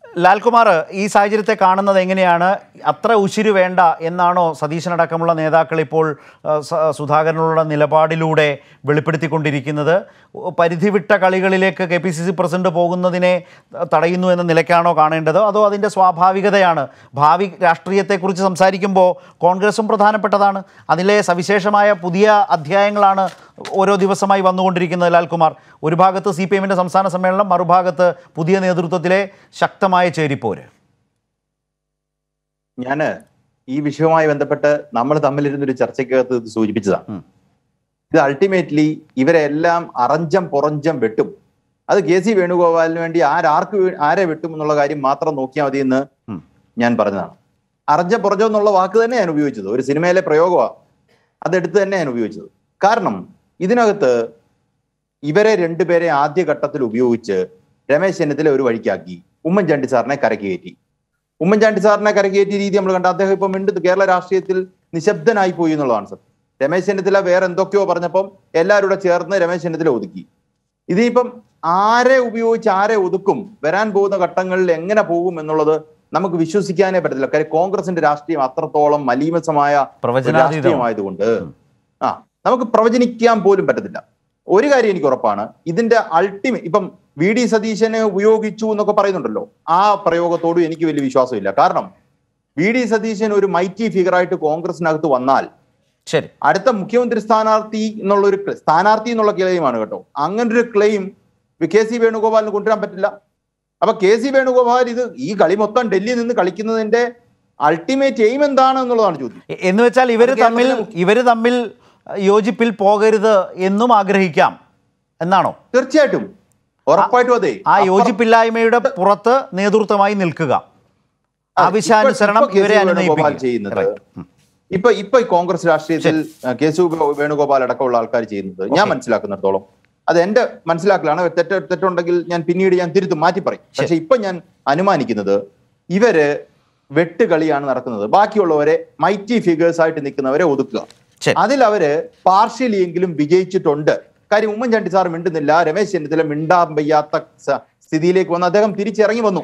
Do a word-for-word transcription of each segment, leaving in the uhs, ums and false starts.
ലാൽകുമാർ ഈ സാഹചര്യത്തെ കാണുന്നത് എങ്ങനെയാണ്? അത്ര ഉശിരു വേണ്ട എന്നാണോ സതീശനടക്കമുള്ള നേതാക്കൾ ഇപ്പോൾ സുധാകരനുള്ള നിലപാടിലൂടെ വെളിപ്പെടുത്തിക്കൊണ്ടിരിക്കുന്നത്? പരിധിവിട്ട കളികളിലേക്ക് K P C C president പോകുന്നതിനെ തടയുന്നു എന്ന നിലയ്ക്കാണോ കാണേണ്ടത്, അതോ അതിൻ്റെ സ്വാഭാവികതയാണ്? ഭാവി രാഷ്ട്രീയത്തെക്കുറിച്ച് സംസാരിക്കുമ്പോൾ കോൺഗ്രസും പ്രധാനപ്പെട്ടതാണ്. അതിലെ സവിശേഷമായ പുതിയ അധ്യായങ്ങളാണ് ഓരോ ദിവസമായി വന്നുകൊണ്ടിരിക്കുന്നത്. ലാൽകുമാർ, ഒരു ഭാഗത്ത് സി പി എമ്മിൻ്റെ സംസ്ഥാന സമ്മേളനം, മറുഭാഗത്ത് പുതിയ നേതൃത്വത്തിലെ ശക്തമായ ചേരിപ്പോര്. ഞാൻ ഈ വിഷയവുമായി ബന്ധപ്പെട്ട് നമ്മൾ തമ്മിലിരുന്നൊരു ചർച്ചയ്ക്കകത്ത് ഇത് സൂചിപ്പിച്ചതാണ്. ഇത് അൾട്ടിമേറ്റ്ലി ഇവരെ എല്ലാം അറഞ്ചം പുറഞ്ചം വെട്ടും. അത് കെ സി വേണുഗോപാലിന് വേണ്ടി ആരാർക്ക് ആരെ വെട്ടും എന്നുള്ള കാര്യം മാത്രം നോക്കിയാൽ മതി എന്ന് ഞാൻ പറഞ്ഞതാണ്. അറഞ്ചം പുറഞ്ചം എന്നുള്ള വാക്ക് തന്നെ ഞാൻ ഉപയോഗിച്ചത്, ഒരു സിനിമയിലെ പ്രയോഗമാണ്, അതെടുത്ത് തന്നെ ഞാൻ ഉപയോഗിച്ചത്. കാരണം ഇതിനകത്ത് ഇവരെ രണ്ടുപേരെ ആദ്യഘട്ടത്തിൽ ഉപയോഗിച്ച് രമേശ് ചെന്നിത്തല ഒരു വഴിക്കാക്കി, ഉമ്മൻചാണ്ടി സാറിനെ കരക്ക് കയറ്റി. ഉമ്മൻചാണ്ടി സാറിനെ കരക്ക് കയറ്റിയ രീതി നമ്മൾ കണ്ട, അദ്ദേഹം ഇപ്പം വീണ്ടും കേരള രാഷ്ട്രീയത്തിൽ നിശബ്ദനായി പോയി എന്നുള്ളതാണ് സത്യം. രമേശ് ചെന്നിത്തല വേറെ എന്തൊക്കെയോ പറഞ്ഞപ്പം എല്ലാവരും കൂടെ ചേർന്ന് രമേശ് ചെന്നിത്തല ഒതുക്കി. ഇതിപ്പം ആരെ ഉപയോഗിച്ച് ആരെ ഒതുക്കും, വരാൻ പോകുന്ന ഘട്ടങ്ങളിൽ എങ്ങനെ പോകും എന്നുള്ളത് നമുക്ക് വിശ്വസിക്കാനേ പറ്റത്തില്ല. കാര്യം കോൺഗ്രസിന്റെ രാഷ്ട്രീയം അത്രത്തോളം മലീമസമായ രാഷ്ട്രീയമായതുകൊണ്ട് ആ നമുക്ക് പ്രവചനിക്കാൻ പോലും പറ്റത്തില്ല. ഒരു കാര്യം എനിക്ക് ഉറപ്പാണ്, ഇതിന്റെ അൾട്ടിമേറ്റ് ഇപ്പം വി ഡി സതീശനെ ഉപയോഗിച്ചു എന്നൊക്കെ പറയുന്നുണ്ടല്ലോ, ആ പ്രയോഗത്തോടും എനിക്ക് വലിയ വിശ്വാസമില്ല. കാരണം വി ഡി സതീശൻ ഒരു മൈറ്റി ഫിഗറായിട്ട് കോൺഗ്രസിനകത്ത് വന്നാൽ ശരി അടുത്ത മുഖ്യമന്ത്രി സ്ഥാനാർത്ഥി എന്നുള്ളൊരു സ്ഥാനാർത്ഥി എന്നുള്ള ക്ലെയിമാണ് കേട്ടോ. അങ്ങനൊരു ക്ലെയിം കെ സി വേണുഗോപാലിന് കൊണ്ടുവരാൻ പറ്റില്ല. അപ്പൊ കെ സി വേണുഗോപാൽ ഇത് ഈ കളി മൊത്തം ഡൽഹിയിൽ നിന്ന് കളിക്കുന്നതിന്റെ അൾട്ടിമേറ്റ് എയിം എന്താണ് എന്നുള്ളതാണ് ചോദ്യം. എന്ന് വെച്ചാൽ ഇവര് തമ്മിൽ ഇവര് തമ്മിൽ യോജിപ്പിൽ പോകരുത് എന്നും ആഗ്രഹിക്കാം എന്നാണോ? തീർച്ചയായിട്ടും, ഉറപ്പായിട്ടും അതെ. ആ യോജിപ്പില്ലായ്മയുടെ പുറത്ത് നേതൃത്വമായി നിൽക്കുക, ആവശ്യാനുസരണം ഇവരെ ചെയ്യുന്നത്. ഇപ്പൊ ഇപ്പൊ കോൺഗ്രസ് രാഷ്ട്രീയത്തിൽ കെ സി വേണുഗോപാൽ അടക്കമുള്ള ആൾക്കാർ ചെയ്യുന്നത് ഞാൻ മനസ്സിലാക്കുന്നിടത്തോളം, അത് എന്റെ മനസ്സിലാക്കലാണ്. തെറ്റ് തെറ്റുണ്ടെങ്കിൽ ഞാൻ പിന്നീട് ഞാൻ തിരുത്തും, മാറ്റി പറയും. പക്ഷെ ഇപ്പൊ ഞാൻ അനുമാനിക്കുന്നത് ഇവര് വെട്ടുകളിയാണ് നടക്കുന്നത്. ബാക്കിയുള്ളവരെ മൈറ്റി ഫിഗേഴ്സ് ആയിട്ട് നിൽക്കുന്നവരെ ഒതുക്കുക. അതിൽ അവര് പാർഷ്യലി എങ്കിലും വിജയിച്ചിട്ടുണ്ട്. കാര്യം ഉമ്മൻചാണ്ടി സാർ മിണ്ടുന്നില്ല, രമേശ് ചെന്നിത്തല മിണ്ടാൻ വയ്യാത്ത സ്ഥിതിയിലേക്ക് വന്നു. അദ്ദേഹം തിരിച്ചിറങ്ങി വന്നു.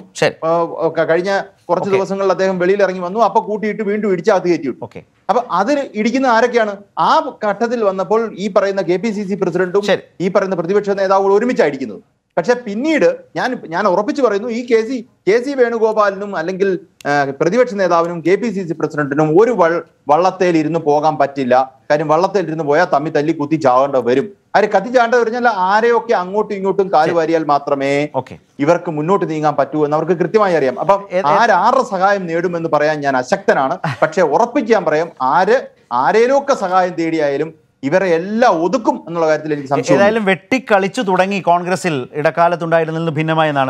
കഴിഞ്ഞ കുറച്ച് ദിവസങ്ങളിൽ അദ്ദേഹം വെളിയിൽ ഇറങ്ങി വന്നു. അപ്പൊ കൂട്ടിയിട്ട് വീണ്ടും ഇടിച്ചകത്ത് കയറ്റിയിട്ടു. അപ്പൊ അതിൽ ഇടിക്കുന്ന ആരൊക്കെയാണ്? ആ ഘട്ടത്തിൽ വന്നപ്പോൾ ഈ പറയുന്ന കെ പി സി സി പ്രസിഡന്റും ഈ പറയുന്ന പ്രതിപക്ഷ നേതാവുകൾ ഒരുമിച്ചായിരിക്കുന്നത്. പക്ഷെ പിന്നീട് ഞാൻ ഞാൻ ഉറപ്പിച്ചു പറയുന്നു, ഈ കെ സി കെ സി വേണുഗോപാലിനും അല്ലെങ്കിൽ പ്രതിപക്ഷ നേതാവിനും കെ പി സി സി പ്രസിഡന്റിനും ഒരു വള്ളത്തേൽ ഇരുന്ന് പോകാൻ പറ്റില്ല. കാര്യം വള്ളത്തേൽ ഇരുന്ന് പോയാൽ തമ്മി തല്ലി കുത്തി ചാവേണ്ട വരും. ആര് കത്തി ചാവേണ്ടത് പറഞ്ഞാൽ ആരെയൊക്കെ അങ്ങോട്ടും ഇങ്ങോട്ടും കാലുവാരിയാൽ മാത്രമേ ഇവർക്ക് മുന്നോട്ട് നീങ്ങാൻ പറ്റൂ എന്ന് അവർക്ക് കൃത്യമായി അറിയാം. അപ്പം ആരാരുടെ സഹായം നേടുമെന്ന് പറയാൻ ഞാൻ അശക്തനാണ്. പക്ഷെ ഉറപ്പിക്കാൻ പറയാം, ആര് ആരേലൊക്കെ സഹായം തേടിയായാലും ഇവരെ എല്ലാം ഒതുക്കും എന്നുള്ള കാര്യത്തിൽ എനിക്ക് സംശയം. ഏതായാലും വെട്ടിക്കളിച്ചു തുടങ്ങി കോൺഗ്രസിൽ ഇടക്കാലത്തുണ്ടായിരുന്നതിൽ നിന്ന് ഭിന്നമായി എന്നാണ്